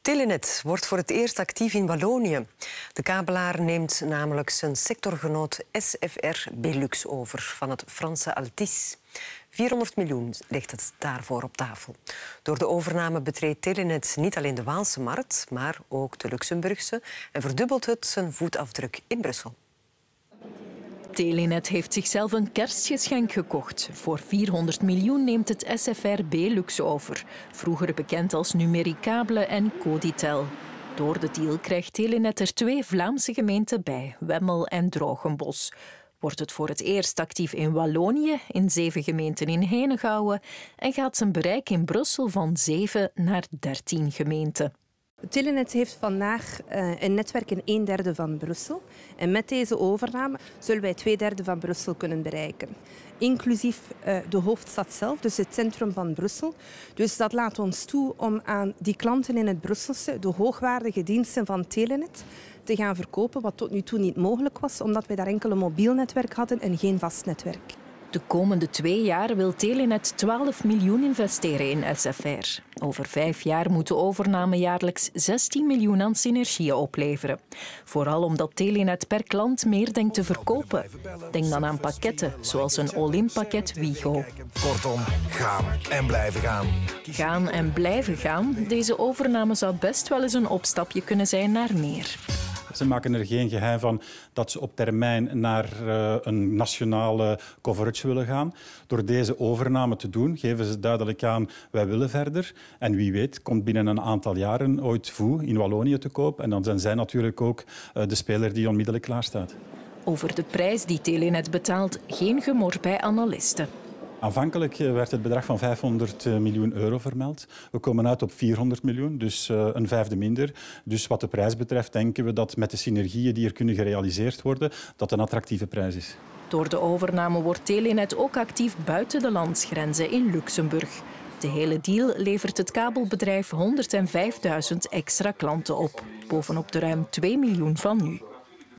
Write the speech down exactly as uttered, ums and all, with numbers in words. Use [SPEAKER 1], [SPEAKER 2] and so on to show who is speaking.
[SPEAKER 1] Telenet wordt voor het eerst actief in Wallonië. De kabelaar neemt namelijk zijn sectorgenoot S F R Belux over van het Franse Altis. vierhonderd miljoen ligt het daarvoor op tafel. Door de overname betreedt Telenet niet alleen de Waalse markt, maar ook de Luxemburgse en verdubbelt het zijn voetafdruk in Brussel.
[SPEAKER 2] Telenet heeft zichzelf een kerstgeschenk gekocht. Voor vierhonderd miljoen neemt het S F R Belux over, vroeger bekend als Numericable en Coditel. Door de deal krijgt Telenet er twee Vlaamse gemeenten bij, Wemmel en Drogenbos. Wordt het voor het eerst actief in Wallonië, in zeven gemeenten in Henegouwen, en gaat zijn bereik in Brussel van zeven naar dertien gemeenten.
[SPEAKER 3] Telenet heeft vandaag uh, een netwerk in een derde van Brussel. En met deze overname zullen wij twee derde van Brussel kunnen bereiken. Inclusief uh, de hoofdstad zelf, dus het centrum van Brussel. Dus dat laat ons toe om aan die klanten in het Brusselse de hoogwaardige diensten van Telenet te gaan verkopen, wat tot nu toe niet mogelijk was, omdat wij daar enkel een mobiel netwerk hadden en geen vast netwerk.
[SPEAKER 2] De komende twee jaar wil Telenet twaalf miljoen investeren in S F R. Over vijf jaar moet de overname jaarlijks zestien miljoen aan synergieën opleveren. Vooral omdat Telenet per klant meer denkt te verkopen. Denk dan aan pakketten, zoals een all-in-pakket Wigo.
[SPEAKER 4] Kortom, gaan en blijven gaan.
[SPEAKER 2] Gaan en blijven gaan? Deze overname zou best wel eens een opstapje kunnen zijn naar meer.
[SPEAKER 5] Ze maken er geen geheim van dat ze op termijn naar uh, een nationale coverage willen gaan. Door deze overname te doen, geven ze duidelijk aan, wij willen verder. En wie weet, komt binnen een aantal jaren ooit Voe in Wallonië te koop. En dan zijn zij natuurlijk ook uh, de speler die onmiddellijk klaar staat.
[SPEAKER 2] Over de prijs die Telenet betaalt, geen gemor bij analisten.
[SPEAKER 5] Aanvankelijk werd het bedrag van vijfhonderd miljoen euro vermeld. We komen uit op vierhonderd miljoen, dus een vijfde minder. Dus wat de prijs betreft denken we dat met de synergieën die er kunnen gerealiseerd worden, dat een attractieve prijs is.
[SPEAKER 2] Door de overname wordt Telenet ook actief buiten de landsgrenzen in Luxemburg. De hele deal levert het kabelbedrijf honderdvijfduizend extra klanten op, bovenop de ruim twee miljoen van nu.